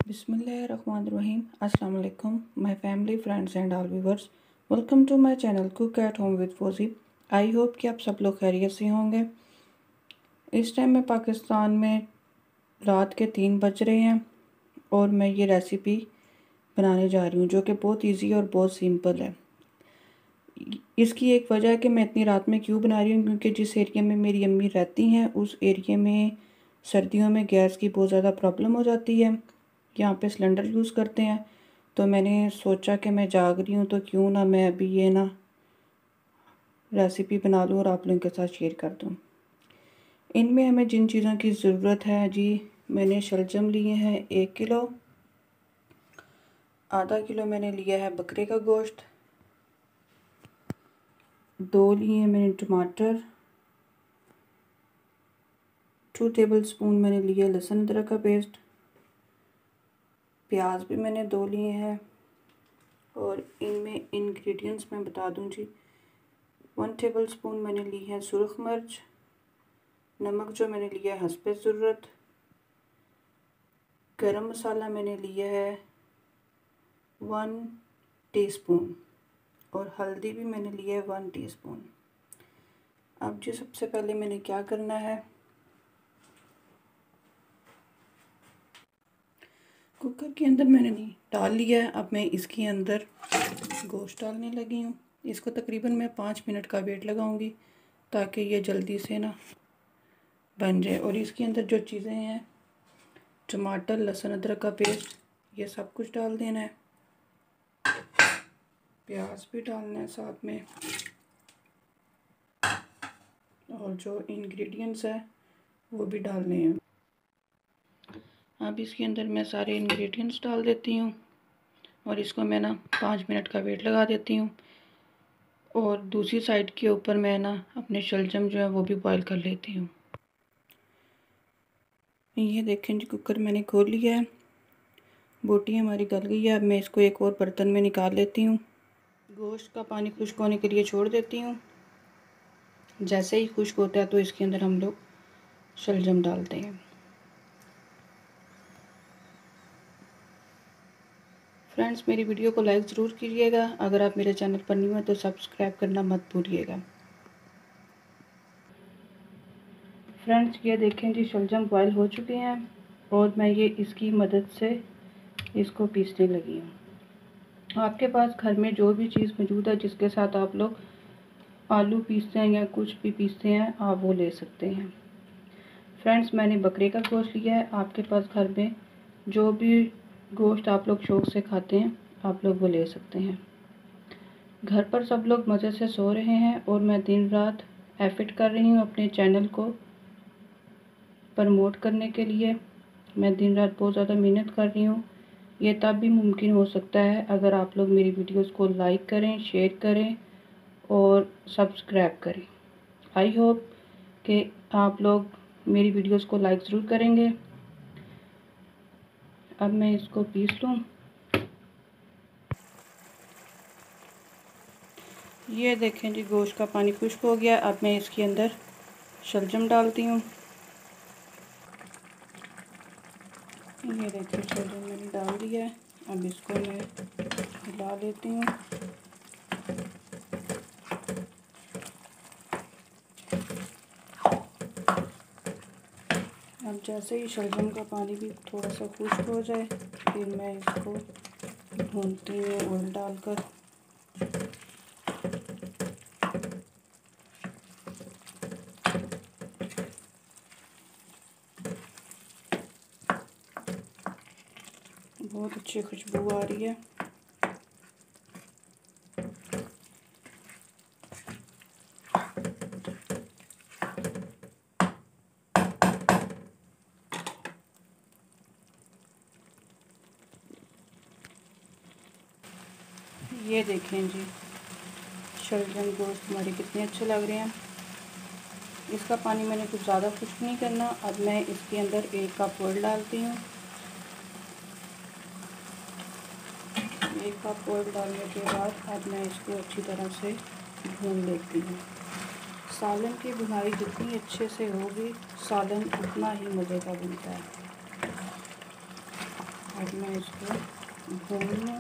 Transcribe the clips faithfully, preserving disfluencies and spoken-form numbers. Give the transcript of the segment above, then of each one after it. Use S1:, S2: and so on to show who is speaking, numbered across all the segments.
S1: Bismillahirrahmanirrahim. Assalamu alaikum, my family, friends and all viewers. Welcome to my channel Cook at Home with Fauzi. I hope कि आप सब लोग खैरियत से होंगे। इस टाइम में पाकिस्तान में रात के तीन बज रहे हैं और मैं ये रेसिपी बनाने जा रही हूँ जो कि बहुत इजी और बहुत सिंपल है। इसकी एक वजह है कि मैं इतनी रात में क्यों बना रही हूँ, क्योंकि जिस एरिया में मेरी अम्मी रहती हैं उस एरिया में सर्दियों में गैस की बहुत ज़्यादा प्रॉब्लम हो जाती है। यहाँ पे सिलेंडर यूज़ करते हैं, तो मैंने सोचा कि मैं जाग रही हूँ तो क्यों ना मैं अभी ये ना रेसिपी बना लूँ और आप लोगों के साथ शेयर कर दूँ। इनमें हमें जिन चीज़ों की ज़रूरत है जी, मैंने शलजम लिए हैं एक किलो, आधा किलो मैंने लिया है बकरे का गोश्त, दो लिए मैंने टमाटर, टू टेबल स्पून मैंने लिया लहसुन अदरक का पेस्ट, प्याज भी मैंने दो लिए हैं। और इनमें इंग्रेडिएंट्स मैं बता दूं जी, वन टेबल स्पून मैंने ली है सुरख मिर्च, नमक जो मैंने लिया है हस्बे ज़रूरत, गरम मसाला मैंने लिया है वन टीस्पून और हल्दी भी मैंने लिया है वन टीस्पून। अब जी सबसे पहले मैंने क्या करना है, कुकर के अंदर मैंने डाल लिया है। अब मैं इसके अंदर गोश्त डालने लगी हूँ। इसको तकरीबन मैं पाँच मिनट का वेट लगाऊंगी ताकि ये जल्दी से ना बन जाए। और इसके अंदर जो चीज़ें हैं, टमाटर, लहसुन अदरक का पेस्ट, ये सब कुछ डाल देना है। प्याज भी डालना है साथ में, और जो इंग्रेडिएंट्स है वो भी डालने हैं। अब इसके अंदर मैं सारे इंग्रेडिएंट्स डाल देती हूँ और इसको मैं ना पाँच मिनट का वेट लगा देती हूँ। और दूसरी साइड के ऊपर मैं ना अपने शलजम जो है वो भी बॉईल कर लेती हूँ। ये देखें जी, कुकर मैंने खोल लिया है, बोटी हमारी गल गई है। अब मैं इसको एक और बर्तन में निकाल लेती हूँ। गोश्त का पानी खुश्क होने के लिए छोड़ देती हूँ। जैसे ही खुश्क होता है तो इसके अंदर हम लोग शलजम डालते हैं। फ्रेंड्स, मेरी वीडियो को लाइक ज़रूर कीजिएगा। अगर आप मेरे चैनल पर न्यू हैं तो सब्सक्राइब करना मत भूलिएगा। फ्रेंड्स, ये देखें जी, शलजम बॉयल हो चुके हैं और मैं ये इसकी मदद से इसको पीसने लगी हूँ। आपके पास घर में जो भी चीज़ मौजूद है जिसके साथ आप लोग आलू पीसते हैं या कुछ भी पीसते हैं, आप वो ले सकते हैं। फ्रेंड्स, मैंने बकरे का गोश्त लिया है। आपके पास घर में जो भी गोश्त आप लोग शौक़ से खाते हैं आप लोग वो ले सकते हैं। घर पर सब लोग मज़े से सो रहे हैं और मैं दिन रात एफर्ट कर रही हूँ अपने चैनल को प्रमोट करने के लिए। मैं दिन रात बहुत ज़्यादा मेहनत कर रही हूँ। ये तब भी मुमकिन हो सकता है अगर आप लोग मेरी वीडियोस को लाइक करें, शेयर करें और सब्सक्राइब करें। आई होप कि आप लोग मेरी वीडियोस को लाइक ज़रूर करेंगे। अब मैं इसको पीस लूँ। ये देखें जी, गोश्त का पानी खुश्क हो गया। अब मैं इसके अंदर शलजम डालती हूँ। ये देखिए, शलजम मैंने डाल दिया है। अब इसको मैं हिला लेती हूँ। अब जैसे ही शलजम का पानी भी थोड़ा सा खुश्क हो जाए फिर मैं इसको भूनती हूँ ऑयल डालकर। बहुत अच्छी खुशबू आ रही है। ये देखें जी, शलजम गोश्त हमारे कितने अच्छे लग रहे हैं। इसका पानी मैंने कुछ ज़्यादा खुश्क नहीं करना। अब मैं इसके अंदर एक कप ऑयल डालती हूँ। एक कप ऑयल डालने के बाद अब मैं इसको अच्छी तरह से भून लेती हूँ। सालन की भुनाई जितनी अच्छे से होगी, सालन उतना ही मज़े का बनता है। अब मैं इसको भून लूँ।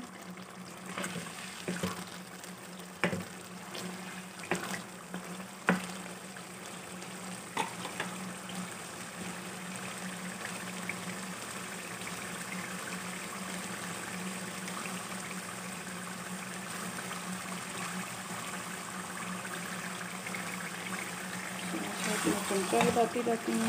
S1: मैं चमचा लगाती रहती हूँ।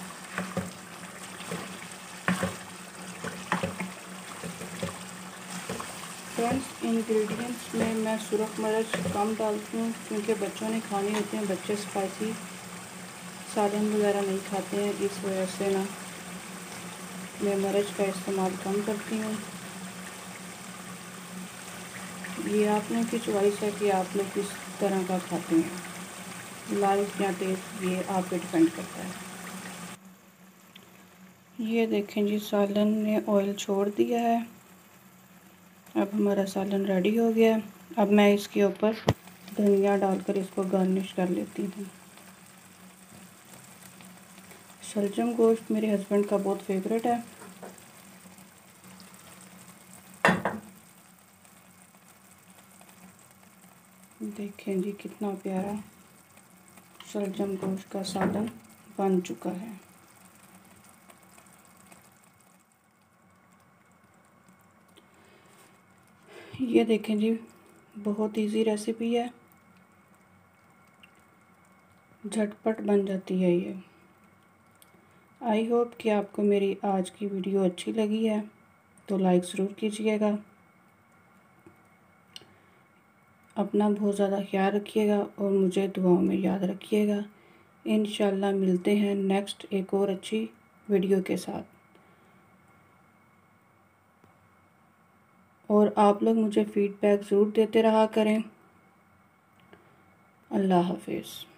S1: फ्रेंड्स, इंग्रेडिएंट्स में मैं सुरख मिर्च कम डालती हूँ क्योंकि बच्चों ने खाने होते हैं। बच्चे स्पाइसी सालन वगैरह नहीं खाते हैं, इस वजह से ना मैं मिर्च का इस्तेमाल कम करती हूँ। ये आप लोगों की चॉइस है कि आप लोग किस तरह का खाते हैं। लाइक या टेस्ट ये आप पे डिपेंड करता है। ये देखें जी, सालन ने ऑयल छोड़ दिया है। अब हमारा सालन रेडी हो गया। अब मैं इसके ऊपर धनिया डालकर इसको गार्निश कर लेती हूँ। शलजम गोश्त मेरे हस्बैंड का बहुत फेवरेट है। देखें जी कितना प्यारा शलजम गोश्त का सालन बन चुका है। ये देखें जी, बहुत इजी रेसिपी है, झटपट बन जाती है ये। आई होप कि आपको मेरी आज की वीडियो अच्छी लगी है, तो लाइक ज़रूर कीजिएगा। अपना बहुत ज़्यादा ख्याल रखिएगा और मुझे दुआओं में याद रखिएगा। इंशाल्लाह मिलते हैं नेक्स्ट एक और अच्छी वीडियो के साथ। और आप लोग मुझे फ़ीडबैक ज़रूर देते रहा करें। अल्लाह हाफिज़।